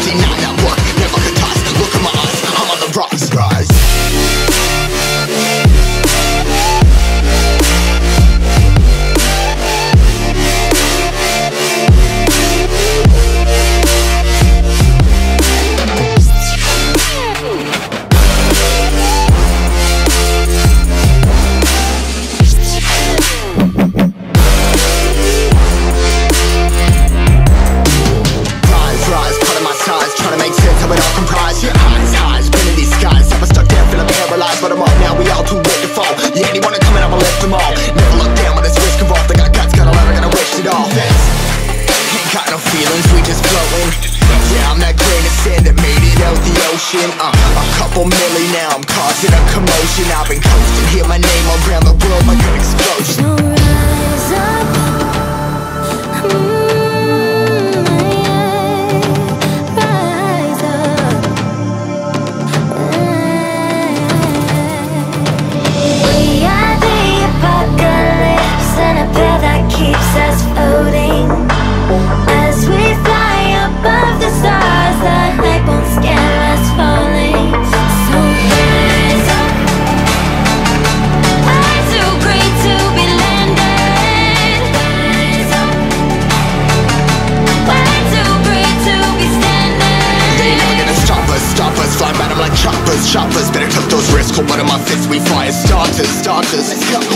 deny that work, never could toss. Look at my eyes, I'm on the rise, rise. A couple milli now, I'm causing a commotion. I've been coasting, hear my name around the world like an explosion. So rise up, rise up. We are the apocalypse, and a pill that keeps us floating. As we fly above the stars, the hype won't scare us falling. So rise up. I'm too great to be landed. Rise up. Way too great to be standing. They ain't never gonna stop us. Fly by them like choppers. Better took those risks, hold one of my fists. We fire starters. Let's go.